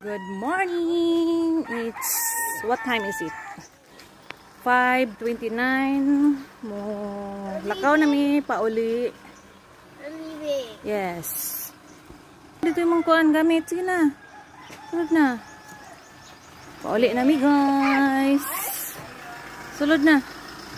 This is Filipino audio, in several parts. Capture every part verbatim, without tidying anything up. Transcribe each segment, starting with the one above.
Good morning! It's, what time is it? five twenty-nine. Mo, lakaw na mi, pauli. Yes. Dito yung mga kuhaan gamit. Sige na. Sulod na. Pauli na mi, guys. Sulod na.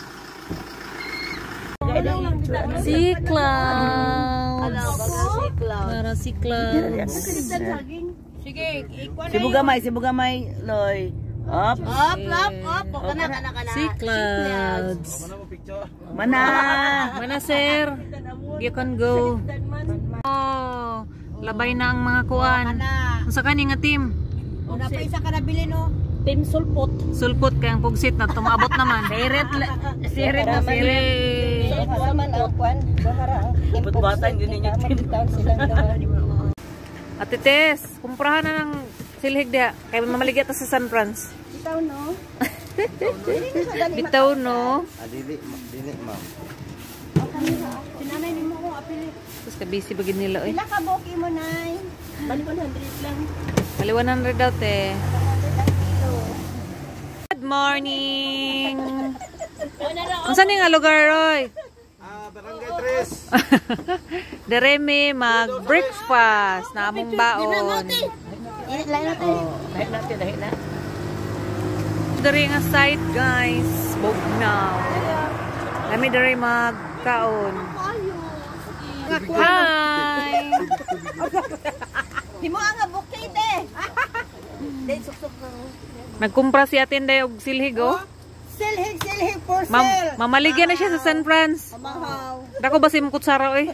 Si Clouds. Para si Clouds. Sige, si Bugamay, si Bugamay, Loy. Up, up, up, up. Kana, kana, kana. Si Clouds. Mana? Mana, sir? You can go. Oh, labay na ang mga kuan. Sa kani nga team? Una pa isa ka nabili no. Team sulpot. Sulpot kayang pugsit na tumabot naman. Siret, siret na Siret. Sulpot man ang kuan. Bahara ang putbatan yun ninyo team. Ate Tess, kumprahan na ng silhig dia. Kaya mamaligya ta sa San Franz. Bitaw no. Bitaw no. Adili, dili ma'am. Sinanay nimo ko apili. Tapos ka-busy bagin nila eh. Pila ka boki mo nay? Bali one hundred lang. Bali one hundred daw te. Good morning. Unsa ni nga lugar Roy? Ah, Barangay Tres. Deremi mag-breakfast na among baon. Lain natin. Lain natin, lain na. Dari nga site guys. Bugnaw. Kami dari magkaon. Hi! Himo ang boki te. Dai suksok na. Nagkumpra si Atin day og silhig oh. Silhig, silhig for Mam sale. mamaligyan na siya sa San Franz. Amahaw. Dako ba si kutsara oy?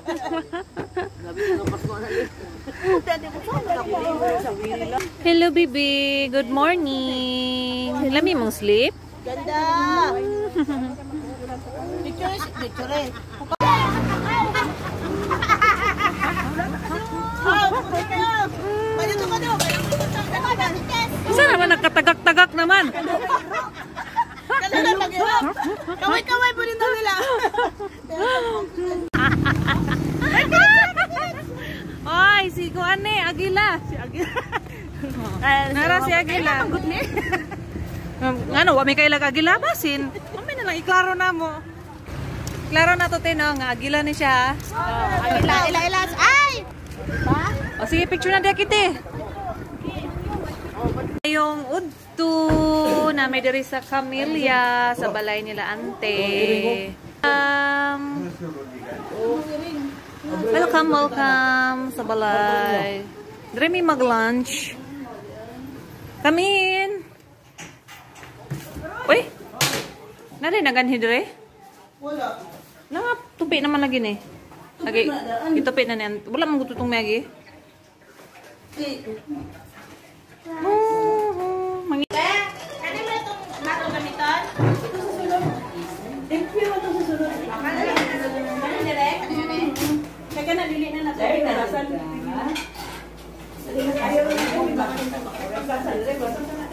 Hello baby, good morning. Lami mong sleep? Ganda. Picture, picture. Isa naman nagkatagak-tagak naman. Kaway-kaway po dito nila. Ay, si Kuane, Agila. Si Agila. Nara si Agila. Good ni. Ngano, wa may kailag Agila basin. Amay na lang iklaro na mo. Klaro na to tino nga Agila ni siya. Ila, ila, ila. Ay! O sige, picture na dia kiti. Yung udto na may diri sa Camellia sa balay nila ante. Um, welcome, welcome sa balay. Diri mi mag-lunch. Come in. Uy! Nari naganhi diri? Wala. Nga, tupi naman lagi ni. Lagi, itupi na niyan. Wala mong gututong may lagi. Oh, mangi. Ano mo itong nato gamiton? Ito sa sulod. Thank you, ito sa sulod. Ano direct? Kaya na, dili na natin. Dili na natin. Dili na tayo.